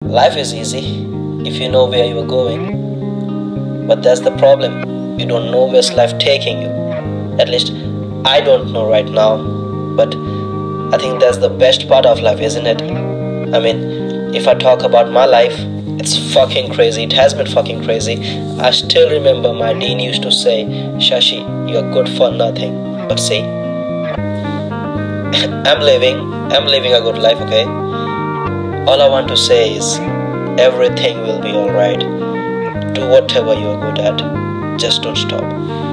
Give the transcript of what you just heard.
Life is easy if you know where you are going. But that's the problem. You don't know where's life taking you. At least I don't know right now. But I think that's the best part of life, isn't it? I mean, if I talk about my life, it's fucking crazy. It has been fucking crazy. I still remember my dean used to say, Shashi, you're good for nothing. But see, I'm living a good life, okay? All I want to say is, everything will be alright. Do whatever you're good at. Just don't stop.